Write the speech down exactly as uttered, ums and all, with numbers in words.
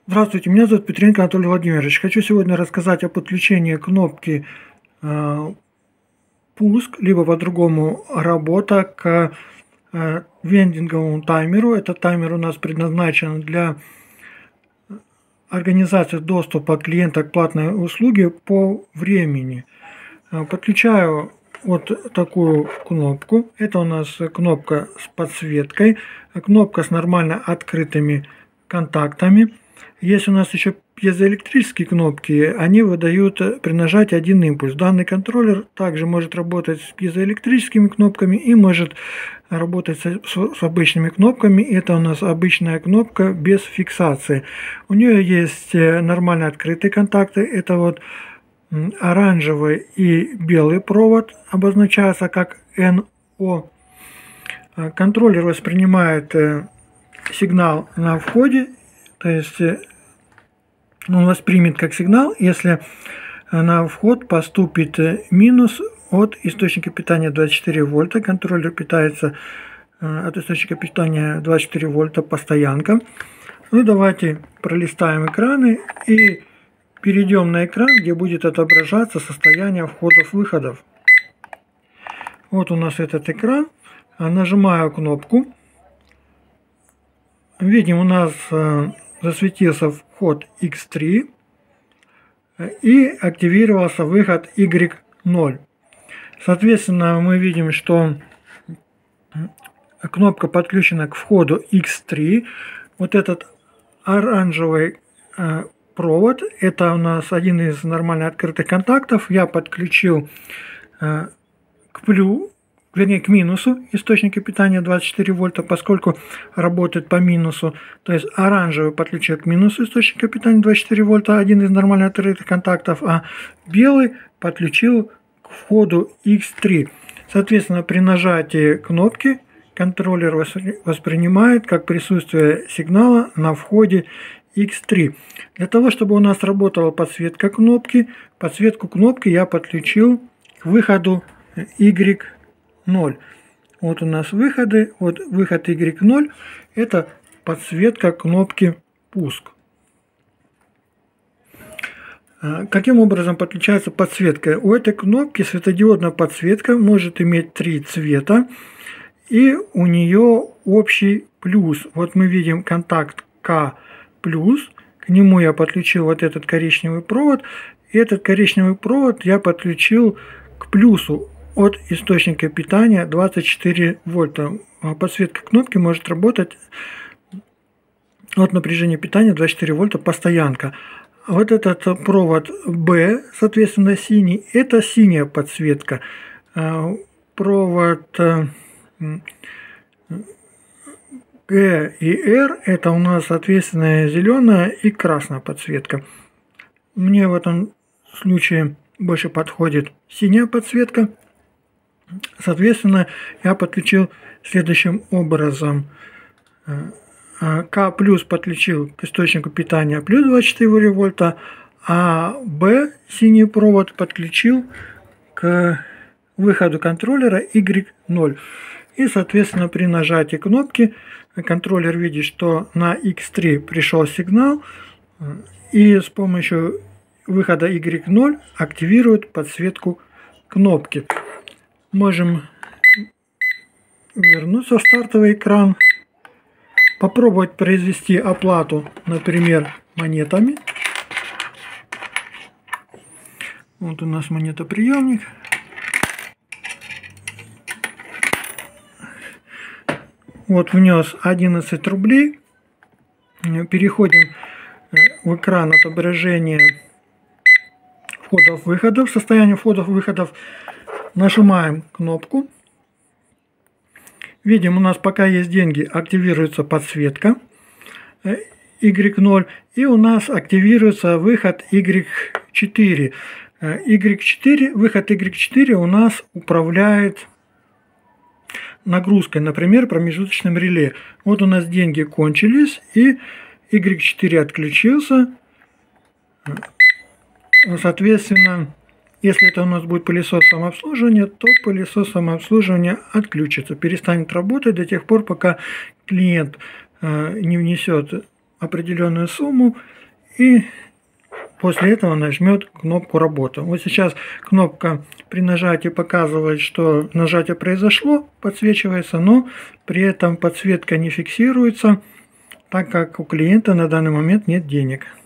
Здравствуйте, меня зовут Петренко Анатолий Владимирович. Хочу сегодня рассказать о подключении кнопки э, пуск, либо по-другому работа к э, вендинговому таймеру. Этот таймер у нас предназначен для организации доступа клиента к платной услуге по времени. Э, Подключаю вот такую кнопку. Это у нас кнопка с подсветкой, кнопка с нормально открытыми контактами. Есть у нас еще пьезоэлектрические кнопки, они выдают при нажатии один импульс. Данный контроллер также может работать с пьезоэлектрическими кнопками и может работать с, с обычными кнопками. Это у нас обычная кнопка без фиксации. У нее есть нормально открытые контакты. Это вот оранжевый и белый провод, обозначается как эн о. Контроллер воспринимает сигнал на входе, то есть он воспримет как сигнал, если на вход поступит минус от источника питания двадцать четыре вольта. Контроллер питается от источника питания двадцать четыре вольта постоянка. Ну давайте пролистаем экраны и перейдем на экран, где будет отображаться состояние входов-выходов. Вот у нас этот экран. Нажимаю кнопку. Видим, у нас засветился вход икс три и активировался выход игрек ноль. Соответственно, мы видим, что кнопка подключена к входу икс три. Вот этот оранжевый провод, это у нас один из нормально открытых контактов. Я подключил к плюсу, вернее к минусу источника питания двадцать четыре вольта, поскольку работает по минусу. То есть оранжевый подключил к минусу источника питания двадцать четыре вольта, один из нормально открытых контактов, а белый подключил к входу икс три. Соответственно, при нажатии кнопки контроллер воспринимает как присутствие сигнала на входе икс три. Для того, чтобы у нас работала подсветка кнопки, подсветку кнопки я подключил к выходу игрек ноль. Вот у нас выходы, вот выход игрек ноль, это подсветка кнопки пуск. Каким образом подключается подсветка? У этой кнопки светодиодная подсветка может иметь три цвета, и у нее общий плюс. Вот мы видим контакт К плюс, к нему я подключил вот этот коричневый провод, и этот коричневый провод я подключил к плюсу от источника питания двадцать четыре вольта. Подсветка кнопки может работать от напряжения питания двадцать четыре вольта постоянка. Вот этот провод B, соответственно, синий, это синяя подсветка. Провод G и R это у нас, соответственно, зеленая и красная подсветка. Мне в этом случае больше подходит синяя подсветка. Соответственно, я подключил следующим образом. К плюс подключил к источнику питания плюс двадцать четыре вольта, а B, синий провод, подключил к выходу контроллера игрек ноль. И, соответственно, при нажатии кнопки контроллер видит, что на икс три пришел сигнал, и с помощью выхода игрек ноль активирует подсветку кнопки. Можем вернуться в стартовый экран, попробовать произвести оплату, например, монетами. Вот у нас монетоприемник. Вот внес одиннадцать рублей. Переходим в экран отображения входов-выходов. Состояние входов-выходов. Нажимаем кнопку. Видим, у нас пока есть деньги, активируется подсветка игрек ноль. И у нас активируется выход игрек четыре. игрек четыре, выход игрек четыре у нас управляет нагрузкой, например, промежуточным реле. Вот у нас деньги кончились, и игрек четыре отключился. Соответственно, если это у нас будет пылесос самообслуживания, то пылесос самообслуживания отключится, перестанет работать до тех пор, пока клиент не внесет определенную сумму и после этого нажмет кнопку «Работа». Вот сейчас кнопка при нажатии показывает, что нажатие произошло, подсвечивается, но при этом подсветка не фиксируется, так как у клиента на данный момент нет денег.